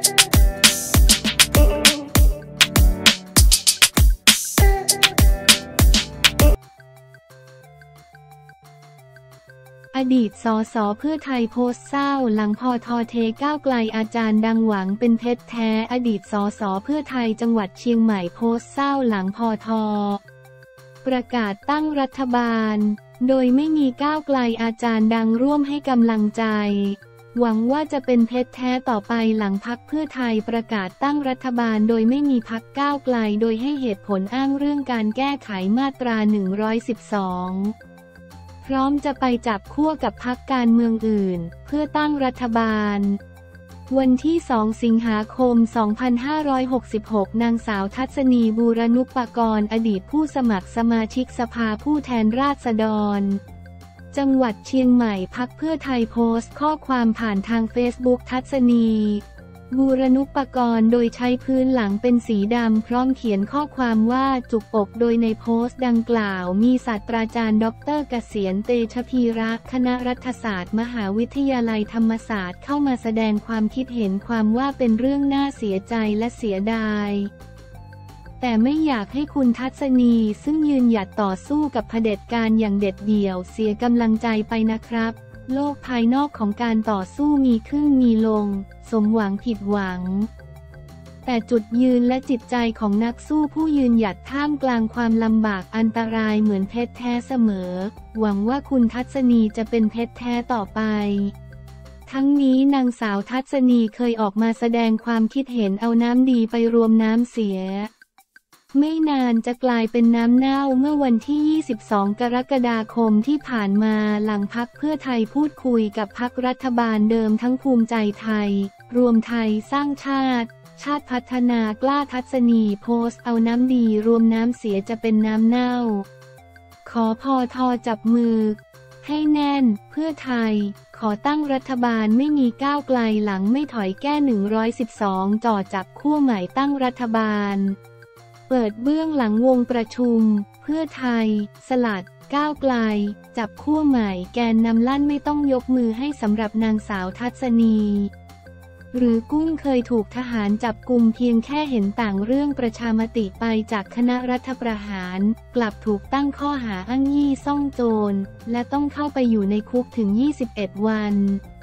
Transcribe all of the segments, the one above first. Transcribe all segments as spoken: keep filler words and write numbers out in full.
อดีตสสเพื่อไทยโพสต์เศร้าหลังพทเทก้าวไกลอาจารย์ดังหวังเป็นเพชรแท้อดีตสสเพื่อไทยจังหวัดเชียงใหม่โพสต์เศร้าหลังพทประกาศตั้งรัฐบาลโดยไม่มีก้าวไกลอาจารย์ดังร่วมให้กำลังใจหวังว่าจะเป็นเพชรแท้ต่อไปหลังพรรคเพื่อไทยประกาศตั้งรัฐบาลโดยไม่มีพรรคก้าวไกลโดยให้เหตุผลอ้างเรื่องการแก้ไขมาตราหนึ่งร้อยสิบสองพร้อมจะไปจับคั่วกับพรรคการเมืองอื่นเพื่อตั้งรัฐบาลวันที่สองสิงหาคมสองพันห้าร้อยหกสิบหกนางสาวทัศนีบูรณุปกรณ์อดีตผู้สมัครสมาชิกสภาผู้แทนราษฎรจังหวัดเชียงใหม่พรรคเพื่อไทยโพสต์ข้อความผ่านทางเฟซบุ๊กทัศนีบูรณุปกรณ์โดยใช้พื้นหลังเป็นสีดำพร้อมเขียนข้อความว่าจุกอกโดยในโพสต์ดังกล่าวมีศาสตราจารย์ดร.เกษียณเตชะพีระคณะรัฐศาสตร์มหาวิทยาลัยธรรมศาสตร์เข้ามาแสดงความคิดเห็นความว่าเป็นเรื่องน่าเสียใจและเสียดายแต่ไม่อยากให้คุณทัศนีซึ่งยืนหยัดต่อสู้กับเผด็จการอย่างเด็ดเดี่ยวเสียกำลังใจไปนะครับโลกภายนอกของการต่อสู้มีขึ้นมีลงสมหวังผิดหวังแต่จุดยืนและจิตใจของนักสู้ผู้ยืนหยัดท่ามกลางความลำบากอันตรายเหมือนเพชรแท้เสมอหวังว่าคุณทัศนีจะเป็นเพชรแท้ต่อไปทั้งนี้นางสาวทัศนีเคยออกมาแสดงความคิดเห็นเอาน้ำดีไปรวมน้ำเสียไม่นานจะกลายเป็นน้ำเน่าเมื่อวันที่ยี่สิบสองกรกฎาคมที่ผ่านมาหลังพรรคเพื่อไทยพูดคุยกับพรรครัฐบาลเดิมทั้งภูมิใจไทยรวมไทยสร้างชาติชาติพัฒนากล้าทัศนีโพสต์เอาน้ำดีรวมน้ำเสียจะเป็นน้ำเน่าขอพทจับมือให้แน่นเพื่อไทยขอตั้งรัฐบาลไม่มีก้าวไกลหลังไม่ถอยแก้หนึ่งร้อยสิบสองจ่อจับคู่ใหม่ตั้งรัฐบาลเปิดเบื้องหลังวงประชุมเพื่อไทยสลัดก้าวไกลจับคู่ใหม่แกนนำลั่นไม่ต้องยกมือให้สำหรับนางสาวทัศนีหรือกุ้งเคยถูกทหารจับกุมเพียงแค่เห็นต่างเรื่องประชามติไปจากคณะรัฐประหารกลับถูกตั้งข้อหาอ้างยี่ซ่องโจรและต้องเข้าไปอยู่ในคุกถึงยี่สิบเอ็ดวัน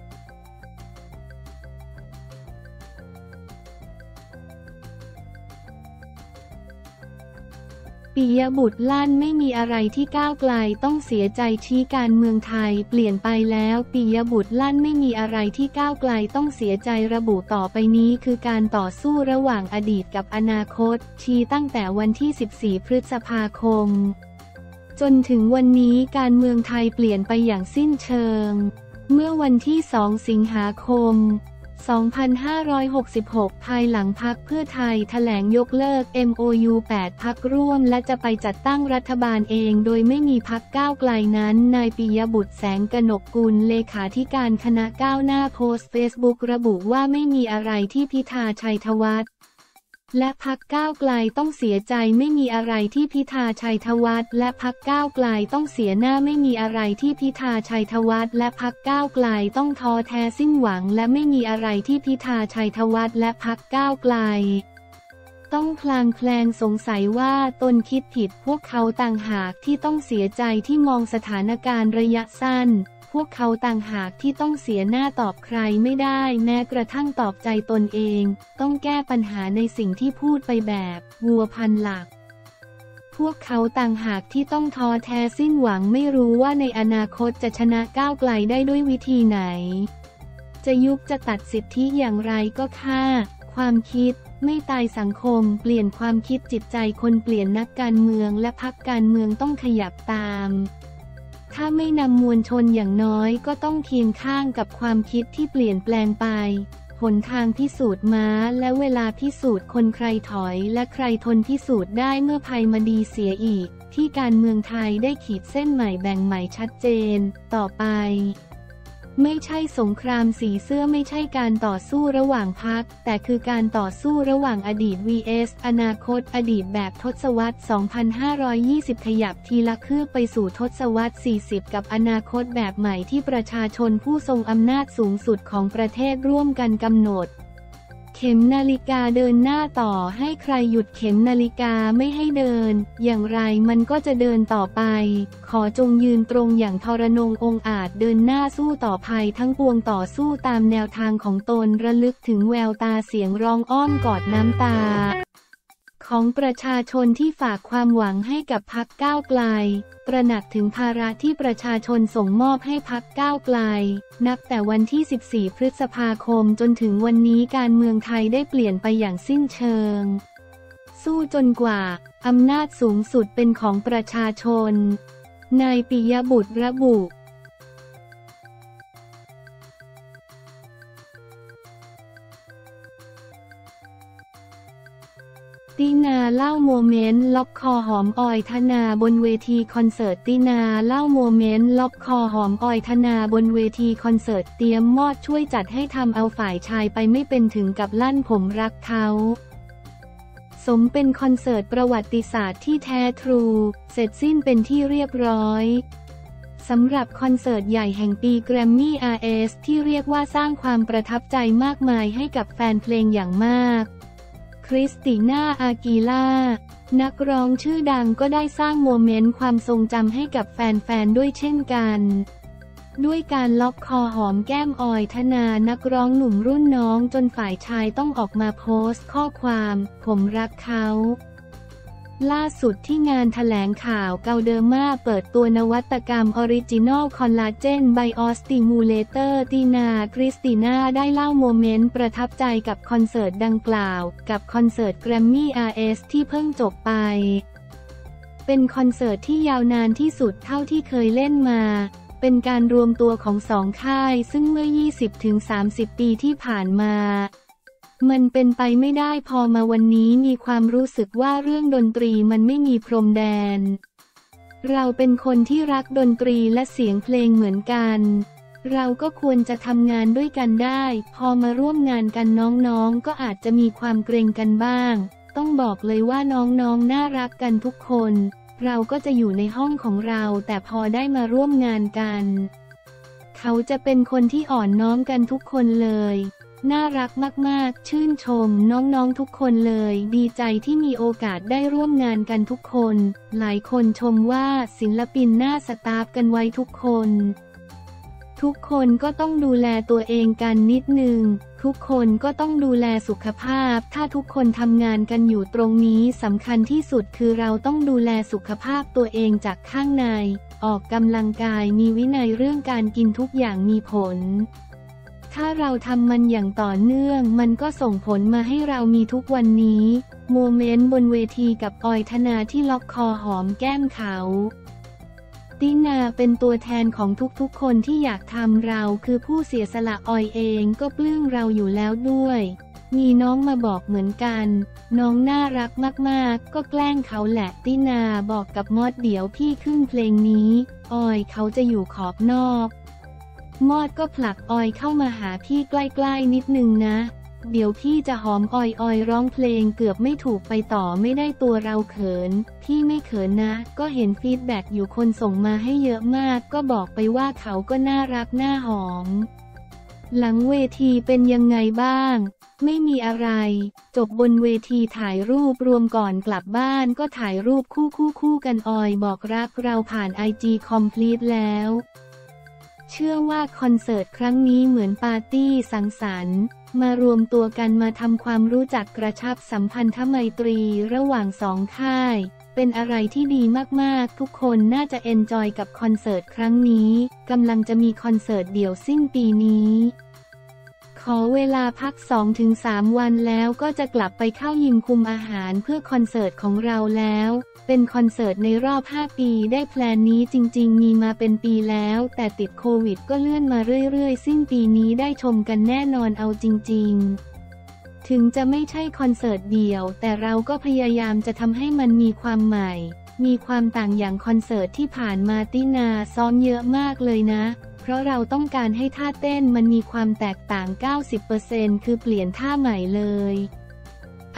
ปิยบุตรลั่นไม่มีอะไรที่ก้าวไกลต้องเสียใจชี้การเมืองไทยเปลี่ยนไปแล้วปิยบุตรลั่นไม่มีอะไรที่ก้าวไกลต้องเสียใจระบุต่อไปนี้คือการต่อสู้ระหว่างอดีตกับอนาคตชี้ตั้งแต่วันที่สิบสี่พฤษภาคมจนถึงวันนี้การเมืองไทยเปลี่ยนไปอย่างสิ้นเชิงเมื่อวันที่สองสิงหาคมสองพันห้าร้อยหกสิบหกภายหลังพรรคเพื่อไทยแถลงยกเลิก เอ็ม โอ ยู แปด พรรคร่วมและจะไปจัดตั้งรัฐบาลเองโดยไม่มีพรรคก้าวไกลนั้นนายปิยบุตรแสงกนกกุลเลขาธิการคณะก้าวหน้าโพสต์เฟซบุ๊กระบุว่าไม่มีอะไรที่พิธาชัยธวัฒน์และพรรคก้าวไกลต้องเสียใจไม่มีอะไรที่พิธาชัยธวัฒน์และพรรคก้าวไกลต้องเสียหน้าไม่มีอะไรที่พิธาชัยธวัฒน์และพรรคก้าวไกลต้องท้อแท้สิ้นหวังและไม่มีอะไรที่พิธาชัยธวัฒน์และพรรคก้าวไกลต้องคลางแคลงสงสัยว่าตนคิดผิดพวกเขาต่างหากที่ต้องเสียใจที่มองสถานการณ์ระยะสั้นพวกเขาต่างหากที่ต้องเสียหน้าตอบใครไม่ได้แม้กระทั่งตอบใจตนเองต้องแก้ปัญหาในสิ่งที่พูดไปแบบวัวพันหลักพวกเขาต่างหากที่ต้องท้อแท้สิ้นหวังไม่รู้ว่าในอนาคตจะชนะก้าวไกลได้ด้วยวิธีไหนจะยุบจะตัดสิทธิอย่างไรก็ฆ่าความคิดไม่ตายสังคมเปลี่ยนความคิดจิตใจคนเปลี่ยนนักการเมืองและพรรคการเมืองต้องขยับตามถ้าไม่นำมวลชนอย่างน้อยก็ต้องเคียงข้างกับความคิดที่เปลี่ยนแปลงไปหนทางพิสูจน์ม้าและเวลาพิสูจน์คนใครถอยและใครทนพิสูจน์ได้เมื่อภัยมาดีเสียอีกที่การเมืองไทยได้ขีดเส้นใหม่แบ่งใหม่ชัดเจนต่อไปไม่ใช่สงครามสีเสื้อไม่ใช่การต่อสู้ระหว่างพรรคแต่คือการต่อสู้ระหว่างอดีต วี เอส อนาคตอดีตแบบทศวรรษ สองพันห้าร้อยยี่สิบ ขยับทีละคืบไปสู่ทศวรรษ สี่สิบ กับอนาคตแบบใหม่ที่ประชาชนผู้ทรงอำนาจสูงสุดของประเทศร่วมกันกำหนดเข็มนาฬิกาเดินหน้าต่อให้ใครหยุดเข็มนาฬิกาไม่ให้เดินอย่างไรมันก็จะเดินต่อไปขอจงยืนตรงอย่างทรนงองอาจเดินหน้าสู้ต่อภัยทั้งปวงต่อสู้ตามแนวทางของตนระลึกถึงแววตาเสียงร้องอ้อนกอดน้ำตาของประชาชนที่ฝากความหวังให้กับพรรคก้าวไกลตระหนักถึงภาระที่ประชาชนส่งมอบให้พรรคก้าวไกลนับแต่วันที่สิบสี่พฤษภาคมจนถึงวันนี้การเมืองไทยได้เปลี่ยนไปอย่างสิ้นเชิงสู้จนกว่าอำนาจสูงสุดเป็นของประชาชนนายปิยบุตรระบุตินาเล่าโมเมนต์ล็อกคอหอมออยธนาบนเวทีคอนเสิร์ตตินาเล่าโมเมนต์ล็อกคอหอมออยธนาบนเวทีคอนเสิร์ตเตรียมมอดช่วยจัดให้ทำเอาฝ่ายชายไปไม่เป็นถึงกับลั่นผมรักเขาสมเป็นคอนเสิร์ตประวัติศาสตร์ที่แท้ทรูเสร็จสิ้นเป็นที่เรียบร้อยสำหรับคอนเสิร์ตใหญ่แห่งปีแกรมมี่ อาร์ เอส ที่เรียกว่าสร้างความประทับใจมากมายให้กับแฟนเพลงอย่างมากคริสติน่า อากีล่านักร้องชื่อดังก็ได้สร้างโมเมนต์ความทรงจำให้กับแฟนๆด้วยเช่นกันด้วยการล็อกคอหอมแก้มออยธนานักร้องหนุ่มรุ่นน้องจนฝ่ายชายต้องออกมาโพสต์ข้อความผมรักเขาล่าสุดที่งานแถลงข่าวเกาเดอร์มาเปิดตัวนวัตกรรมออริจินอลคอลลาเจนไบออสติมูเลเตอร์ตินาคริสติน่าได้เล่าโมเมนต์ประทับใจกับคอนเสิร์ตดังกล่าวกับคอนเสิร์ตแกรมมี่ อาร์ เอส ที่เพิ่งจบไปเป็นคอนเสิร์ตที่ยาวนานที่สุดเท่าที่เคยเล่นมาเป็นการรวมตัวของสองค่ายซึ่งเมื่อ ยี่สิบถึงสามสิบ ปีที่ผ่านมามันเป็นไปไม่ได้พอมาวันนี้มีความรู้สึกว่าเรื่องดนตรีมันไม่มีพรมแดนเราเป็นคนที่รักดนตรีและเสียงเพลงเหมือนกันเราก็ควรจะทำงานด้วยกันได้พอมาร่วมงานกันน้องๆก็อาจจะมีความเกรงกันบ้างต้องบอกเลยว่าน้องๆน่ารักกันทุกคนเราก็จะอยู่ในห้องของเราแต่พอได้มาร่วมงานกันเขาจะเป็นคนที่อ่อนน้อมกันทุกคนเลยน่ารักมากๆชื่นชมน้องๆทุกคนเลยดีใจที่มีโอกาสได้ร่วมงานกันทุกคนหลายคนชมว่าศิลปินน่าสตาฟกันไว้ทุกคนทุกคนก็ต้องดูแลตัวเองกันนิดนึงทุกคนก็ต้องดูแลสุขภาพถ้าทุกคนทำงานกันอยู่ตรงนี้สำคัญที่สุดคือเราต้องดูแลสุขภาพตัวเองจากข้างในออกกำลังกายมีวินัยเรื่องการกินทุกอย่างมีผลถ้าเราทำมันอย่างต่อเนื่องมันก็ส่งผลมาให้เรามีทุกวันนี้โมเมนต์บนเวทีกับออยธนาที่ล็อกคอหอมแก้มเขาตินาเป็นตัวแทนของทุกๆคนที่อยากทำเราคือผู้เสียสละออยเองก็ปลื้มเราอยู่แล้วด้วยมีน้องมาบอกเหมือนกันน้องน่ารักมากๆก็แกล้งเขาแหละตินาบอกกับมอดเดี๋ยวพี่ขึ้นเพลงนี้ออยเขาจะอยู่ขอบนอกมอดก็ผลักออยเข้ามาหาพี่ใกล้ๆนิดนึงนะเดี๋ยวพี่จะหอมออยออยร้องเพลงเกือบไม่ถูกไปต่อไม่ได้ตัวเราเขินพี่ไม่เขินนะก็เห็นฟีดแบ็กอยู่คนส่งมาให้เยอะมากก็บอกไปว่าเขาก็น่ารักน่าหอมหลังเวทีเป็นยังไงบ้างไม่มีอะไรจบบนเวทีถ่ายรูปรวมก่อนกลับบ้านก็ถ่ายรูปคู่คู่คู่กันออยบอกรักเราผ่าน ไอ จี Complete แล้วเชื่อว่าคอนเสิร์ตครั้งนี้เหมือนปาร์ตี้สังสรรค์มารวมตัวกันมาทำความรู้จักกระชับสัมพันธไมตรีระหว่างสองค่ายเป็นอะไรที่ดีมากๆทุกคนน่าจะเอนจอยกับคอนเสิร์ตครั้งนี้กำลังจะมีคอนเสิร์ตเดี่ยวสิ้นปีนี้ขอเวลาพัก สองถึงสาม วันแล้วก็จะกลับไปเข้ายิมคุมอาหารเพื่อคอนเสิร์ตของเราแล้วเป็นคอนเสิร์ตในรอบห้าปีได้แพลนนี้จริงๆมีมาเป็นปีแล้วแต่ติดโควิดก็เลื่อนมาเรื่อยๆสิ้นปีนี้ได้ชมกันแน่นอนเอาจริงๆถึงจะไม่ใช่คอนเสิร์ตเดี่ยวแต่เราก็พยายามจะทำให้มันมีความใหม่มีความต่างอย่างคอนเสิร์ตที่ผ่านมาตินาซ้อมเยอะมากเลยนะเพราะเราต้องการให้ท่าเต้นมันมีความแตกต่าง เก้าสิบเปอร์เซ็นต์ คือเปลี่ยนท่าใหม่เลย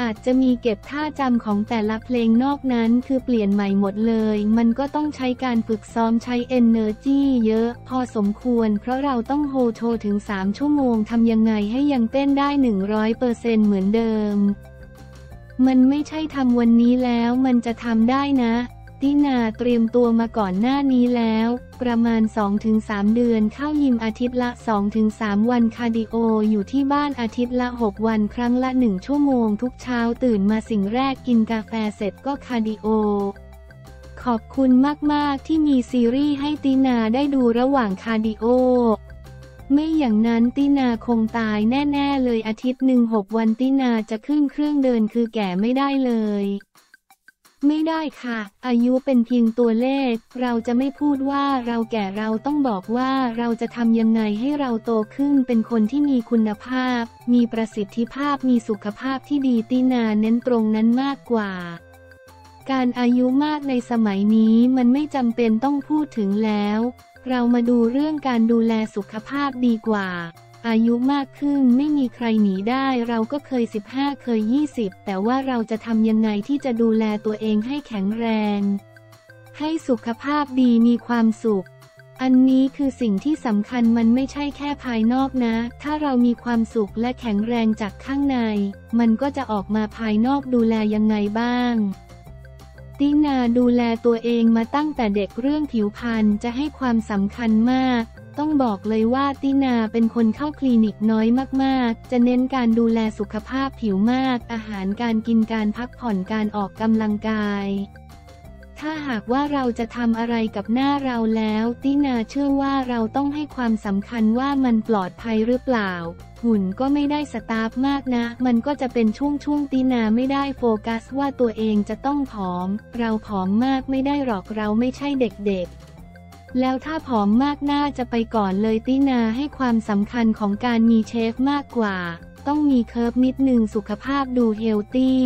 อาจจะมีเก็บท่าจำของแต่ละเพลงนอกนั้นคือเปลี่ยนใหม่หมดเลยมันก็ต้องใช้การฝึกซ้อมใช้ Energy เยอะพอสมควรเพราะเราต้องโฮโชว์ถึงสามชั่วโมงทำยังไงให้ยังเต้นได้ หนึ่งร้อยเปอร์เซ็นต์ เหมือนเดิมมันไม่ใช่ทำวันนี้แล้วมันจะทำได้นะตินาเตรียมตัวมาก่อนหน้านี้แล้วประมาณ สองถึงสาม เดือนเข้ายิมอาทิตย์ละ สองถึงสาม วันคาร์ดิโออยู่ที่บ้านอาทิตย์ละ หก วันครั้งละหนึ่งชั่วโมงทุกเช้าตื่นมาสิ่งแรกกินกาแฟเสร็จก็คาร์ดิโอขอบคุณมากๆที่มีซีรีส์ให้ตินาได้ดูระหว่างคาร์ดิโอไม่อย่างนั้นตินาคงตายแน่ๆเลยอาทิตย์หนึ่งหกวันตินาจะขึ้นเครื่องเดินคือแก่ไม่ได้เลยไม่ได้ค่ะอายุเป็นเพียงตัวเลขเราจะไม่พูดว่าเราแก่เราต้องบอกว่าเราจะทำยังไงให้เราโตขึ้นเป็นคนที่มีคุณภาพมีประสิทธิภาพมีสุขภาพที่ดีตินาเน้นตรงนั้นมากกว่าการอายุมากในสมัยนี้มันไม่จำเป็นต้องพูดถึงแล้วเรามาดูเรื่องการดูแลสุขภาพดีกว่าอายุมากขึ้นไม่มีใครหนีได้เราก็เคยสิบห้าเคยยี่สิบแต่ว่าเราจะทำยังไงที่จะดูแลตัวเองให้แข็งแรงให้สุขภาพดีมีความสุขอันนี้คือสิ่งที่สำคัญมันไม่ใช่แค่ภายนอกนะถ้าเรามีความสุขและแข็งแรงจากข้างในมันก็จะออกมาภายนอกดูแลยังไงบ้างตินาดูแลตัวเองมาตั้งแต่เด็กเรื่องผิวพรรณจะให้ความสำคัญมากต้องบอกเลยว่าตินาเป็นคนเข้าคลินิกน้อยมากๆจะเน้นการดูแลสุขภาพผิวมากอาหารการกินการพักผ่อนการออกกำลังกายถ้าหากว่าเราจะทำอะไรกับหน้าเราแล้วตินาเชื่อว่าเราต้องให้ความสำคัญว่ามันปลอดภัยหรือเปล่าหุ่นก็ไม่ได้สตาร์ฟมากนะมันก็จะเป็นช่วงๆตินาไม่ได้โฟกัสว่าตัวเองจะต้องผอมเราผอมมากไม่ได้หรอกเราไม่ใช่เด็กๆแล้วถ้าผอมมากน่าจะไปก่อนเลยตินาให้ความสำคัญของการมีเชฟมากกว่าต้องมีเคิร์ฟนิดนึงสุขภาพดูเฮลตี้